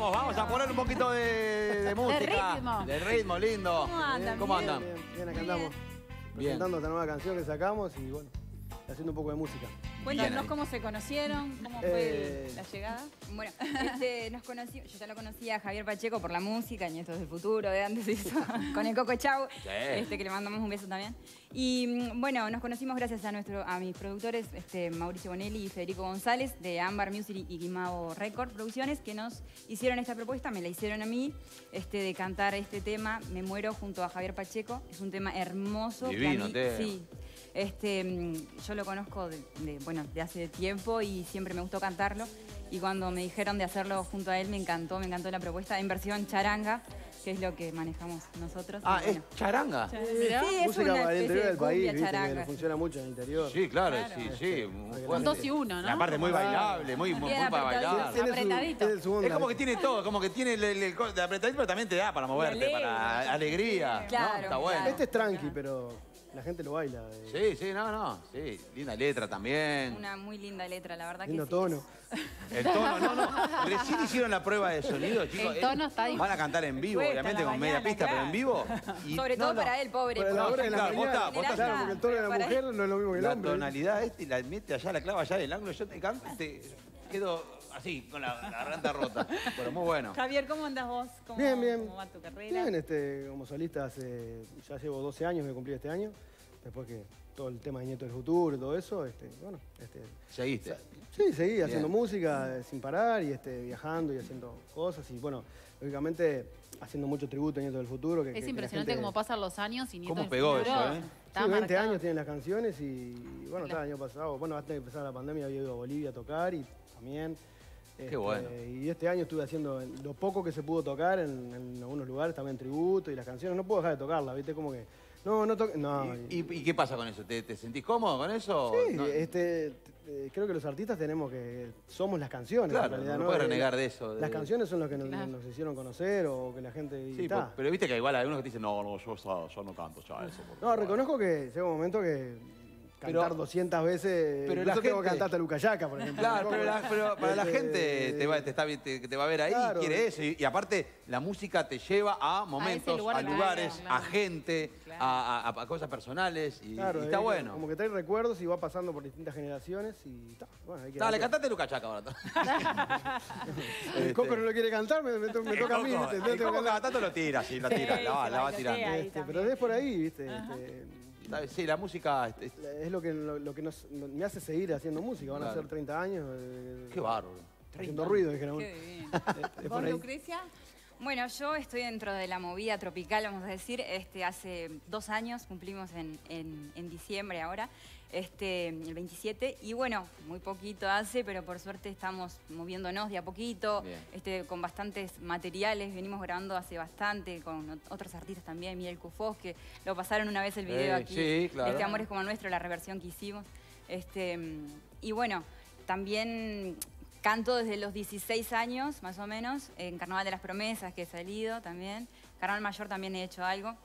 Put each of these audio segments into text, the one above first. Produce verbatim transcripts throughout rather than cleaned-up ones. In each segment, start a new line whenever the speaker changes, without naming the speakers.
vamos, vamos a poner un poquito de, de música.
De ritmo.
De ritmo, lindo.
¿Cómo andan?
¿Cómo
Bien,
andan?
Bien, bien, acá andamos.
Bien.
Presentando esta nueva canción que sacamos y bueno, haciendo un poco de música.
Cuéntanos cómo se conocieron, cómo fue
Eh,
la llegada.
Bueno, este, nos conocí, yo ya lo conocía a Javier Pacheco por la música, Nietos del Futuro, de antes hizo con el Coco Chau,
Sí.
este, que le mandamos un beso también. Y mm, bueno, nos conocimos gracias a nuestro, a mis productores, este, Mauricio Bonelli y Federico González, de Ámbar Music y Guimao Record Producciones, que nos hicieron esta propuesta, me la hicieron a mí, este, de cantar este tema, Me Muero, junto a Javier Pacheco. Es un tema hermoso.
Divino,
que a mí,
tema.
sí. Este, mm, yo lo conozco de, de, bueno, de hace tiempo y siempre me gustó cantarlo. Y cuando me dijeron de hacerlo junto a él, me encantó, me encantó la propuesta en versión charanga, que es lo que manejamos nosotros.
Ah,
Y bueno.
es charanga.
Sí, es
música
una
para el
especie
interior
de
del país,
cumbia
viste,
charanga.
que funciona mucho en el interior.
Sí, claro,
Claro.
sí, sí. muy
Un
fuerte.
dos y uno, ¿no?
Y aparte muy bailable, muy, muy,
Bien
muy para
apretadito.
bailar.
Tiene su-
Apretadito.
tiene su onda.
Es como que tiene todo, como que tiene el, el, el co- de apretadito, pero también te da para moverte,
alegre.
para alegría. ¿no?
Claro,
Está bueno.
claro.
Este es tranqui, pero la gente lo baila. eh.
Sí, sí, no, no. Sí, linda letra también.
Una muy linda letra, la verdad
Lindo
que sí.
tono.
El tono, no, no. Recién hicieron la prueba de sonido, chicos.
El tono
Eh,
está ahí.
Van a cantar en vivo,
Cuesta
obviamente,
la
con media
mañana,
pista, pero en
claro.
vivo. Y-
Sobre
no,
todo
no.
para él, pobre.
Para la
pobre.
hora de la
Claro, vos
mañana.
estás- vos estás-
Claro, porque el tono de la
Para
mujer no es lo mismo que el
La
hombre.
tonalidad esta y la mete allá, la clava allá del ángulo. Yo te canto y te quedo así, con la, la garganta rota. Pero muy bueno.
Javier, ¿cómo andas vos? ¿Cómo,
Bien, bien.
¿Cómo va tu carrera?
Bien, este, como solista hace, ya llevo doce años que cumplí este año. Después que todo el tema de Nieto del Futuro y todo eso, este, bueno, este,
Seguiste.
sí, seguí haciendo
Bien.
música eh, sin parar y este, viajando y haciendo cosas y bueno, lógicamente haciendo mucho tributo a Nieto del Futuro. Que, que-
Es
que
impresionante
la gente-
cómo pasan los años y Nieto
¿Cómo
del
pegó
Futuro
eso, eh?
está
Sí, veinte
marcado.
años tienen las canciones y bueno, está, el año pasado, bueno, antes de empezar la pandemia había ido a Bolivia a tocar y también. este,
bueno.
Y este año estuve haciendo lo poco que se pudo tocar en, en algunos lugares, también tributo y las canciones, no puedo dejar de tocarlas, ¿viste? Como que, no, no toque, no.
¿Y, y- y qué pasa con eso? ¿Te, te sentís cómodo con eso?
Sí,
No-
este, eh, creo que los artistas tenemos que, somos las canciones
Claro,
en realidad,
no
¿no?
puedes
Eh,
renegar de eso, de-
Las canciones son las que nos,
Claro.
nos hicieron conocer o que la gente... y
Sí,
ta.
por- pero viste que igual hay algunos que te dicen, no, no, yo, yo- yo no canto ya eso. porque-
No, reconozco que llega un momento que cantar
Pero-
doscientas veces,
pero
incluso
la
tengo que
gente-
cantar hasta Lucayaca, por ejemplo.
Claro,
¿no?
pero, la- pero para la
Este,
gente te va, te está, te, te va a ver ahí
Claro.
y quiere eso. Y, y aparte, la música te lleva a momentos, a,
lugar, claro,
lugares,
claro.
a gente,
Claro.
a, a- a cosas personales. Y,
Claro,
y está
es
bueno.
Como que trae recuerdos y va pasando por distintas generaciones y ta, bueno, hay que...
Dale,
hay que-
cantate Luca Chaca ahora.
El Coco no lo quiere cantar, me, me to- me toca a mí,
Coco,
¿viste?
el
Entonces tengo
Coco
que
cada
cantar.
tanto lo tira, sí, lo tira,
Sí,
la va,
se
la va
bailotea
tirando.
ahí
Este,
también.
pero es por ahí, ¿viste? Este,
Sí, la música... este,
es lo que, lo, lo que nos, me hace seguir haciendo música. Van a
Claro.
ser treinta años. eh,
Qué bárbaro.
Haciendo ruido, dijeron.
Qué divino.
Es
¿Vos,
por ahí.
Lucrecia?
Bueno, yo estoy dentro de la movida tropical, vamos a decir. Este, hace dos años, cumplimos en, en- en diciembre ahora, este, el veintisiete. Y bueno, muy poquito hace, pero por suerte estamos moviéndonos de a poquito,
Bien.
este, con bastantes materiales. Venimos grabando hace bastante con ot- otros artistas también, Miguel Cufós, que lo pasaron una vez el video
Eh,
aquí.
sí, claro.
Este Amor es como nuestro, la reversión que hicimos. Este, y bueno, también... Canto desde los dieciséis años, más o menos, en Carnaval de las Promesas, que he salido también. Carnaval Mayor también he hecho algo.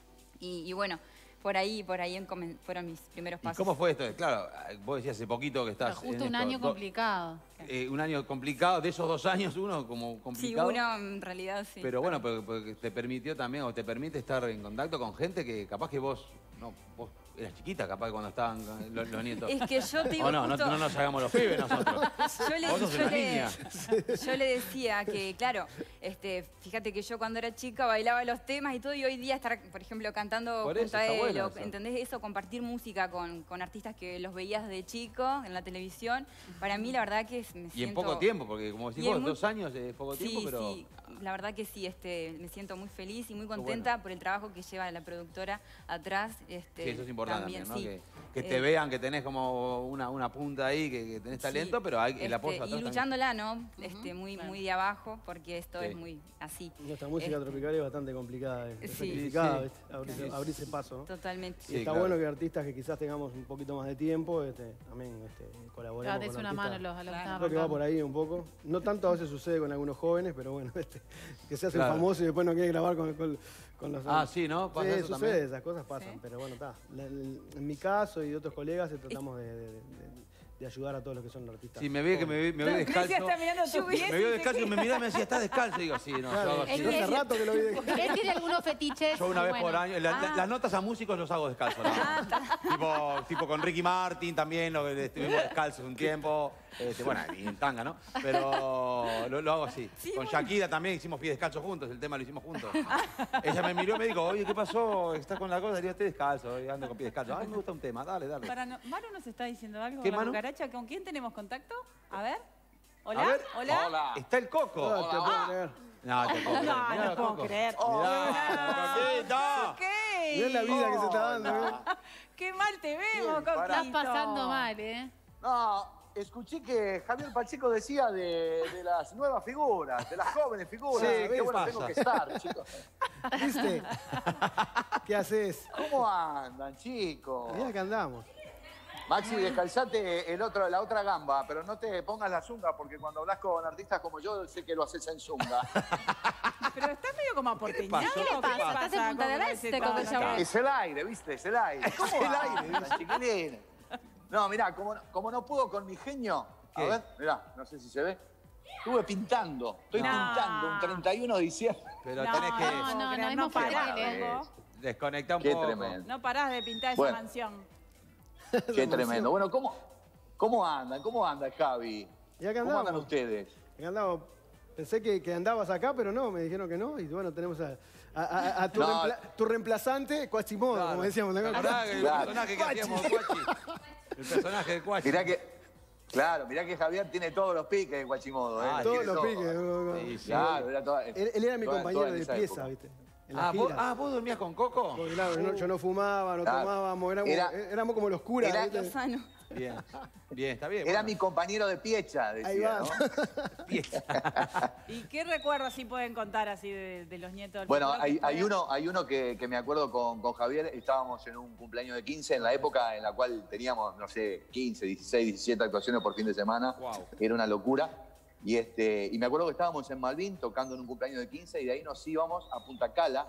Y, y bueno, por ahí, por ahí comen- fueron mis primeros
¿Y
pasos.
cómo fue esto? Claro, vos decías hace poquito que estás...
Justo
en
un
esto.
año
Do-
complicado.
eh, un año complicado, de esos dos años, uno como
Sí,
complicado.
uno en realidad sí.
Pero bueno, porque, porque te permitió también, o te permite estar en contacto con gente que capaz que vos, no, vos eras chiquita, capaz que cuando estaban los, los nietos.
Es que yo te digo
O no, no,
justo-
no nos hagamos los pibes nosotros.
Yo le,
Vos sos
yo
una
le-
niña.
yo le decía que, claro, este, fíjate que yo cuando era chica bailaba los temas y todo, y hoy día estar, por ejemplo, cantando
Por
junto
eso,
a
está
él,
bueno
o,
eso.
¿entendés eso? Compartir música con, con artistas que los veías de chico en la televisión, para mí la verdad que es- me
Y en
siento...
poco tiempo, porque como decís
Y en
vos,
muy-
dos años es poco
Sí,
tiempo, pero...
sí, la verdad que sí, este, me siento muy feliz y muy
bueno.
contenta por el trabajo que lleva la productora atrás. Este,
Sí, eso es importante también, ¿no?
sí.
Que, que te
Eh,
vean que tenés como una, una punta ahí, que, que tenés talento,
sí,
pero hay el
este,
apoyo atrás
Y
también.
luchándola, ¿no? Este, muy,
claro.
muy de abajo, porque esto
Sí.
es muy así.
Nuestra música
Este,
tropical es bastante complicada, es
Sí.
sacrificada,
Sí,
¿viste? Abrirse,
Claro.
abrirse paso, ¿no?
Totalmente.
Y
Sí,
está
claro.
bueno que artistas que quizás tengamos un poquito más de tiempo, este, también este, colaboremos
Ya, des
con
una
artistas.
mano a los, a los que
Claro.
están
Creo que va
arrancando.
por ahí un poco. No tanto a veces sucede con algunos jóvenes, pero bueno, este, que se hacen
Claro.
famosos y después no quieren grabar con, con, con los...
Ah, sí, ¿no? ¿Pasa
Sí,
eso
sucede,
también?
esas cosas pasan,
Sí.
pero bueno, está. La- el- En mi caso y de otros colegas eh, tratamos de, de- de- de ayudar a todos los que son artistas.
Si me ve que me, me voy descalzo.
Está mirando tus pies
Me
y
veo
se
descalzo y me mirá y me decía, ¿estás descalzo? Y digo, sí, no,
Claro,
yo hago así.
yo hace rato que lo vi descalzo.
Él tiene algunos fetiches.
Yo una vez
bueno.
por año, la- la-
Ah.
las notas a músicos los hago descalzo. ¿No? tipo, tipo con Ricky Martin también, lo, estuvimos descalzos un tiempo. Este, bueno, y en tanga, ¿no? Pero lo, lo hago así.
Sí,
con
bueno.
Shakira también hicimos pie descalzo juntos, el tema lo hicimos juntos. Ella me miró y me dijo, oye, ¿qué pasó? ¿Estás con la cosa? Digo, estoy descalzo, ando con pie descalzo. Ay, me gusta un tema, dale, dale.
Para no- Manu nos está diciendo algo.
¿Qué,
la
Manu?
cucaracha. ¿Con quién tenemos contacto? A ver. Hola.
A ver.
Hola.
Hola.
Está el Coco.
No, te puedo creer.
No, te puedo creer.
No,
Mirá,
no puedo
Coco.
creer.
Mirá, Coquito.
¿Qué?
Mirá la vida que se está dando, ¿eh?
Qué mal te vemos,
Bien, pará.
Coquito.
Estás pasando mal, ¿eh?
No, escuché que Javier Pacheco decía de, de las nuevas figuras, de las jóvenes figuras.
Sí,
Qué
¿qué
bueno
pasa?
tengo que estar, chicos.
¿Viste? ¿Qué haces?
¿Cómo andan, chicos?
Mirá que andamos.
Maxi, descalzate el otro, la otra gamba, pero no te pongas la zunga, porque cuando hablas con artistas como yo, sé que lo haces en zunga.
Pero estás medio como aporteñado.
pasó?
¿Qué
¿Qué
pasa?
pasa? ¿Estás en Punta del
con
Este
ese
con el
tono?
chabón?
Es el aire, ¿viste? Es el aire. ¿Cómo
el
el aire, chiquilín? No, mirá, como, no- como no pudo con mi genio, a
¿Qué?
ver, mirá, no sé si se ve. Estuve pintando, estoy
No.
pintando un treinta y uno de diciembre.
Pero
No,
tenés que
no,
no,
no,
no,
no,
es
no
muy
parás,
fuerte.
Coco.
desconectar un
Qué
poco.
tremendo.
No parás de pintar esa
Bueno.
mansión.
Qué tremendo. Bueno, ¿cómo, cómo andan? ¿Cómo anda Javi?
Y acá
¿Cómo andan
andamos.
ustedes?
Acá andamos. Pensé que, que andabas acá, pero no, me dijeron que no. Y bueno, tenemos a, a- a- a tu,
No.
reempla- tu reemplazante, Quasimodo,
Claro.
como decíamos. ¿no?
¿Te acordás que el
Claro.
personaje que hacíamos de Guachi? El personaje de Guachi.
Mirá que, claro, mirá que Javier tiene todos los piques de Guachimodo. ¿eh?
Ah,
Le
Todos
tiene
los
todo.
piques. no, no.
Sí, sí.
Claro, era toda,
Él, él era mi
toda-
compañero
toda en
de
esa
pieza,
época.
¿viste? En las
Ah vos,
giras.
ah, ¿vos dormías con Coco?
Porque, claro, no- yo no fumaba, no
Claro.
tomábamos, éramos,
Era-
éramos como los curas.
era-
¿viste?
Lozano.
Bien, bien, está bien.
Era
bueno.
mi compañero de piecha, decía,
Ahí va.
¿no?
¿Y qué recuerdos sí pueden contar así de, de los nietos del
Bueno,
futuro?
hay,
que
hay
puedan-
uno, hay uno que, que me acuerdo con, con Javier, estábamos en un cumpleaños de quince, en la época en la cual teníamos, no sé, quince, dieciséis, diecisiete actuaciones por fin de semana.
Wow.
Era una locura. Y, este, y me acuerdo que estábamos en Malvin tocando en un cumpleaños de quince y de ahí nos íbamos a Punta Cala.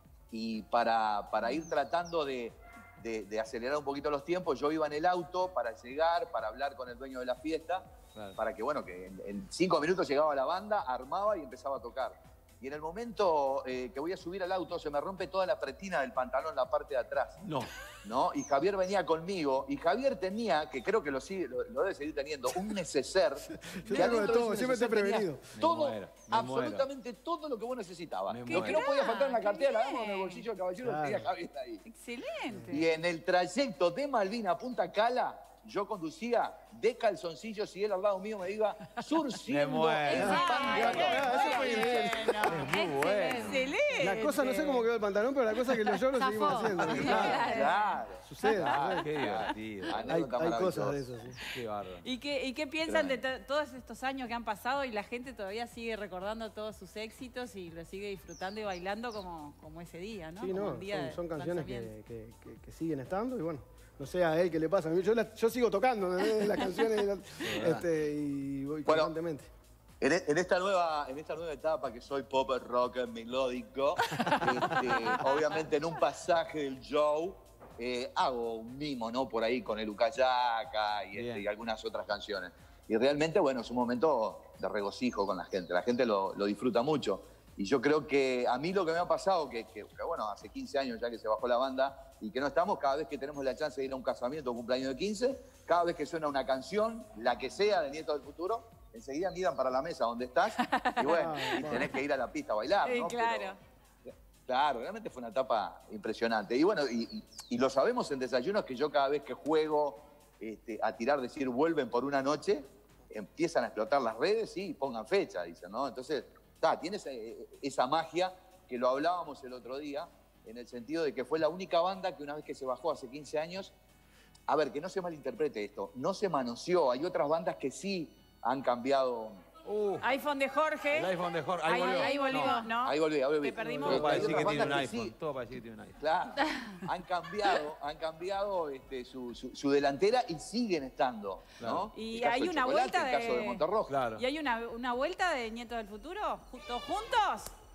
Y para, para ir tratando de, de- de acelerar un poquito los tiempos, yo iba en el auto para llegar, para hablar con el dueño de la fiesta,
Claro.
para que, bueno, que en, en cinco minutos llegaba la banda, armaba y empezaba a tocar. Y en el momento eh, que voy a subir al auto, se me rompe toda la pretina del pantalón, la parte de atrás,
No.
¿no? Y Javier venía conmigo, y Javier tenía, que creo que lo, sigue, lo, lo debe seguir teniendo, un neceser.
Yo
que
tengo de
adentro
todo,
ese
siempre te he
neceser tenía
prevenido.
Me
Todo,
muero, me
absolutamente todo lo que vos necesitabas.
Me
Lo que
muero.
no podía faltar en la
Qué
cartera, la
bien.
damos en el bolsillo del caballero,
Claro.
tenía Javier ahí.
Excelente.
Y en el trayecto de Malvin a Punta Cala, yo conducía de calzoncillos y él al lado mío me iba
Me
surciendo
muero.
el
Ay,
pantalón.
qué
Ah, eso fue
bueno.
muy bueno.
Excelente.
La cosa, no sé cómo quedó el pantalón, pero la cosa es que los yo lo
Zafó.
seguimos haciendo.
Sí,
Claro,
Claro.
sucede.
Claro.
sucede.
Qué divertido.
Hay,
Anécdota
hay cosas
maravillosa.
de eso, sí.
Qué bárbaro.
¿Y qué, ¿Y qué piensan de to- todos estos años que han pasado y la gente todavía sigue recordando todos sus éxitos y lo sigue disfrutando y bailando como, como ese día, ¿no?
Sí,
Como
no,
un día
son,
de
son canciones
lanzamiento.
que, que- que- que siguen estando y bueno, no sé a él qué le pasa. Yo, la- yo sigo tocando ¿entendés? Las canciones y, este, y voy
Bueno,
constantemente.
En, e- en esta nueva, en esta nueva etapa que soy pop rock melódico, este, obviamente en un pasaje del show eh, hago un mimo, ¿no? Por ahí con el Ucayaka y, este,
Bien.
y algunas otras canciones. Y realmente, bueno, es un momento de regocijo con la gente. La gente lo, lo disfruta mucho. Y yo creo que a mí lo que me ha pasado, que, que, que, bueno, hace quince años ya que se bajó la banda y que no estamos, cada vez que tenemos la chance de ir a un casamiento o cumpleaños de quince, cada vez que suena una canción, la que sea de Nietos del Futuro, enseguida miran para la mesa donde estás y bueno, y tenés que ir a la pista a bailar,
Sí,
¿no?
claro.
Pero, claro, realmente fue una etapa impresionante. Y bueno, y, y- y lo sabemos en Desayunos que yo cada vez que juego este, a tirar, decir, vuelven por una noche, empiezan a explotar las redes y pongan fecha, dicen, ¿no? Entonces, está, tienes eh, esa magia que lo hablábamos el otro día, en el sentido de que fue la única banda que una vez que se bajó hace quince años, a ver, que no se malinterprete esto, no se manoseó. Hay otras bandas que sí han cambiado.
Uh,
iPhone de Jorge.
el iPhone de Jorge. Ahí,
Ahí,
volvió.
ahí volvimos, ¿no?
Ahí volví, ahí volví.
Te perdimos.
Todo para
Hay
decir que
otras
tiene un
bandas que
iPhone.
sí,
Todo para decir que tiene un iPhone.
claro, han cambiado, han cambiado este, su, su- su delantera y siguen estando, ¿no?
Claro.
Y
El caso
hay
de
una
Chocolate,
vuelta
el caso de
de-
Monterroso.
Claro.
¿Y hay una, una vuelta de Nietos del Futuro? ¿Todos juntos?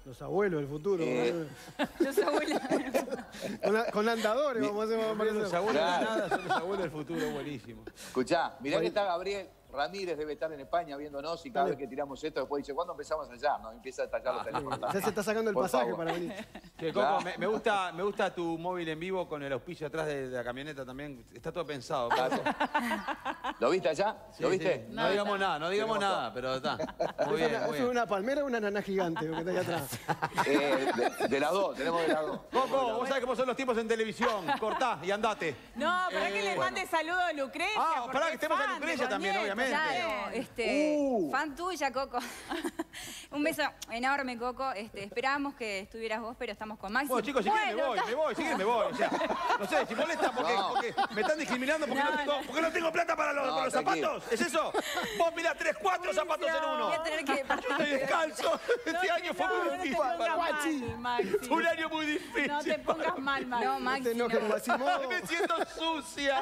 Los abuelos del futuro.
Eh.
Los abuelos.
Con, con andadores, vamos a hacer. Vamos a
Los
aparecer.
abuelos de
Claro.
nada son los abuelos del futuro, buenísimo.
Escuchá, mirá que está Gabriel Ramírez, debe estar en España viéndonos y cada vez que tiramos esto después dice, ¿cuándo empezamos allá? Nos empieza a tallar los teléfonos.
Ya se está sacando el
Por
pasaje
favor.
para venir.
Che, Coco,
Claro.
me, me gusta, me gusta tu móvil en vivo con el auspicio atrás de, de la camioneta también. Está todo pensado.
Claro. ¿Lo viste allá?
Sí,
¿Lo viste?
sí. No, digamos nada, no digamos
Tenemos
nada, pero está. Muy
¿Es
bien,
una,
muy
es
bien.
una palmera o una nana gigante lo que está ahí atrás?
Eh, de, de las dos, tenemos de las dos.
Coco, vos sabés cómo son los tiempos en televisión. Cortá y andate.
No, para que le mande saludos a Lucrecia.
Ah,
porque
pará, que
es
estemos a
fan de
Lucrecia también,
Bonnieto.
obviamente.
Claro, este,
Uh.
fan tuya, Coco. Un beso enorme, Coco. Este, esperábamos que estuvieras vos, pero estamos con Maxi.
Bueno, chicos, si quieren me
Bueno,
voy,
está-
me voy, si quieren me voy. O sea, no sé, si molesta porque,
No.
porque me están discriminando porque no,
No,
tengo,
no.
porque no tengo plata para los,
No,
para los
tranquilo.
zapatos. ¿Es eso? Vos mirá, tres, cuatro zapatos en uno.
Voy a tener que
Yo estoy descalzo. Este año fue
No,
muy
no te
difícil.
pongas
para
mal,
mí.
Maxi.
Fue un año muy difícil.
No te pongas mal, Maxi.
No, Maxi.
No te enojes,
no.
Máximo.
Ay, me siento sucia.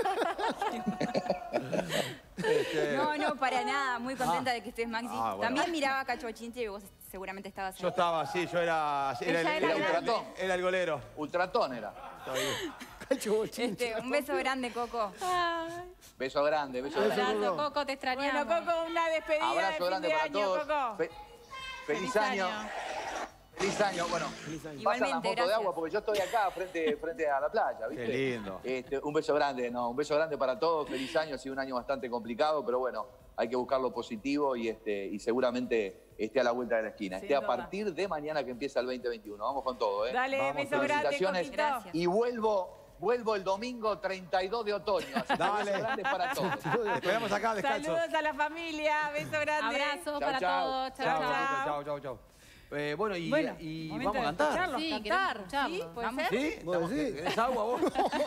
Este,
No, no, para nada. Muy contenta de que estés, Maxi.
Ah, bueno.
También miraba a Cacho Chinche y vos seguramente estabas ahí.
Yo estaba, sí, yo era... Era,
Ella
el,
era
era,
grande.
el, era el golero.
Ultratón era.
Cacho bochinche.
Este, un beso grande, Coco.
Ay,
Beso grande, beso
Beso,
grande.
abrazo,
Coco.
Coco, te extrañamos. Bueno, Coco, una despedida
Abrazo
de fin
grande
de
para
año,
todos.
Coco.
Fe- feliz,
Feliz
año.
año.
Feliz año. Bueno,
Feliz año.
pasan las
Igualmente,
motos de
gracias.
agua porque yo estoy acá frente, frente a la playa, ¿viste?
Qué lindo.
Este, un beso grande, no, un beso grande para todos. Feliz año, ha sido un año bastante complicado, pero bueno, hay que buscar lo positivo y, este, y seguramente esté a la vuelta de la esquina.
Sin
Esté a
duda.
partir de mañana que empieza el veinte veintiuno. Vamos con todo, ¿eh?
Dale,
Vamos,
beso grande,
felicitaciones.
Coquito.
Gracias.
Y vuelvo, vuelvo el domingo treinta y dos de otoño. Así que
Dale.
beso grande para todos.
Te esperamos acá descalzos.
Saludos a la familia, beso grande.
Abrazos
Chau,
para
chau.
todos. Chao,
Chao,
chao.
chao, chao, chau. Eh, bueno, y,
Bueno,
y
momento
vamos a
de
cantar.
escucharlos
Sí,
cantar.
queremos escucharlos.
¿Sí? ¿Puede
Vamos.
ser?
¿Sí?
¿Vos
Estamos-
decís?
¿Querés agua vos?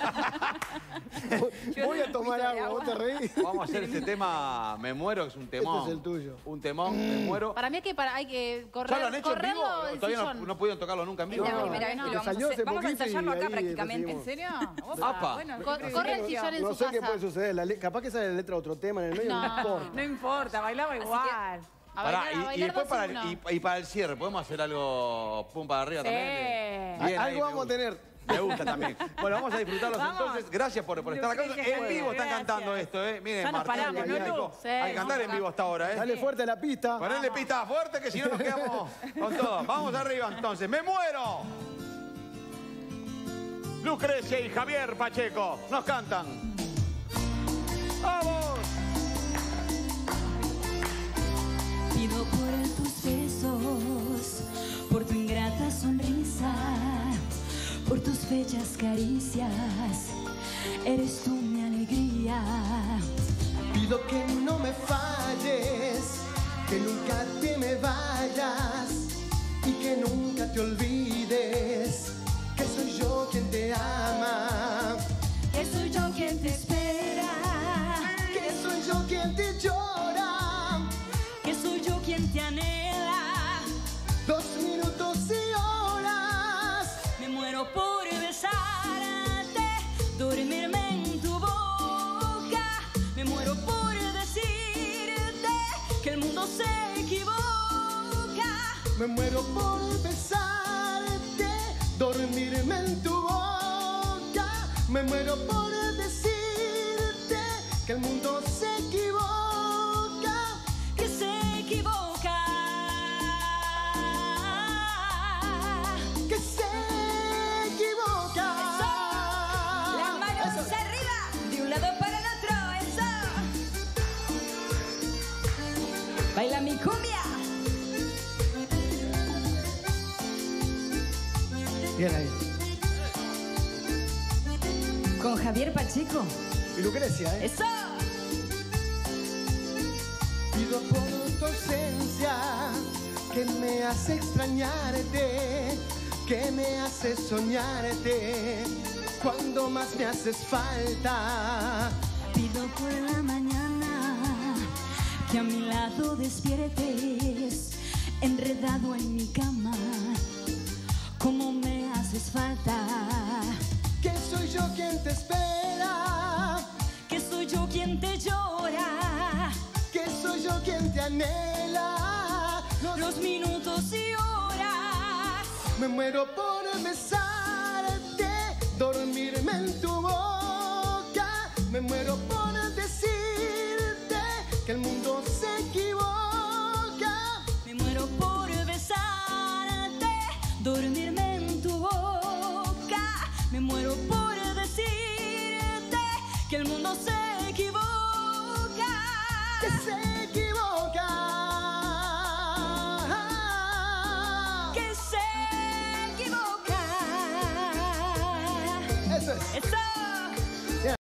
Voy a tomar
de
agua,
agua.
vos te reís.
Vamos a hacer este tema Me Muero, que es un temón.
Este es el tuyo.
Un temón, Me Muero.
Para mí hay que, para, hay que correr,
¿Ya lo han hecho en vivo?
correrlo del
Todavía no,
sillón.
no pudieron tocarlo nunca en vivo.
Es la
No,
primera vez que
no.
lo vamos a
Salió hace
hacer. Vamos a
poquito y
ensayarlo acá
ahí
prácticamente.
¿En serio?
Apa.
Bueno,
Co-
qué
corre el
privilegio.
sillón en
No
su
sé qué
casa.
puede suceder. La le- capaz que sale la letra de otro tema en el medio, no,
No.
importa.
No importa, bailaba igual.
A
Pará,
bailar, a
y- y,
bailar
después
dos
para
en
el,
uno.
y, y para el cierre, ¿podemos hacer algo pum para arriba
Sí.
también? Bien, ahí,
Algo
me
vamos a
gusta.
tener.
Me gusta también. Bueno, vamos a disfrutarlos
Vamos.
entonces. Gracias por, por estar acá.
Lucrecia,
En vivo están
gracias.
cantando esto, ¿eh? Miren,
Ya nos
Martín,
paramos,
y
¿no,
Nico,
Lu?
Sí,
hay que cantar en
vamos
vivo hasta ahora, ¿eh?
Dale fuerte a la pista.
Ponele pista fuerte que si no nos quedamos con todo. Vamos arriba entonces. ¡Me muero! Lucrecia y Javier Pacheco nos cantan. ¡Vamos!
Pido por tus besos, por tu ingrata sonrisa, por tus fechas caricias, eres tú mi alegría.
Pido que no me falles, que nunca te me vayas y que nunca te olvides que soy yo quien te ama,
Que soy yo quien te espera,
que soy yo quien te llora.
que soy yo quien te anhela.
Dos minutos y horas,
Me muero por besarte, dormirme en tu boca. Me muero por decirte que el mundo se equivoca.
me muero por besarte, dormirme en tu boca. Me muero por decirte que el mundo se equivoca.
Que se equivoca.
Que se equivoca.
Las manos arriba, de un lado para el otro, eso. Baila mi cumbia.
Bien ahí.
Con Javier Pacheco.
Y Lucrecia, ¿eh?
Eso.
Pido por tu ausencia, que me hace extrañarte, que me hace soñarte, cuando más me haces falta.
Pido por la mañana que a mi lado despiertes, enredado en mi cama, como me haces falta.
Que soy yo quien te espera,
Que soy yo quien te llora,
que soy yo quien te anhela.
los minutos y horas
Me muero por besarte, dormirme en tu boca. Me muero por decirte que el mundo se equivoca.
Me muero por besarte, dormirme en tu boca. Me muero por decirte que el mundo se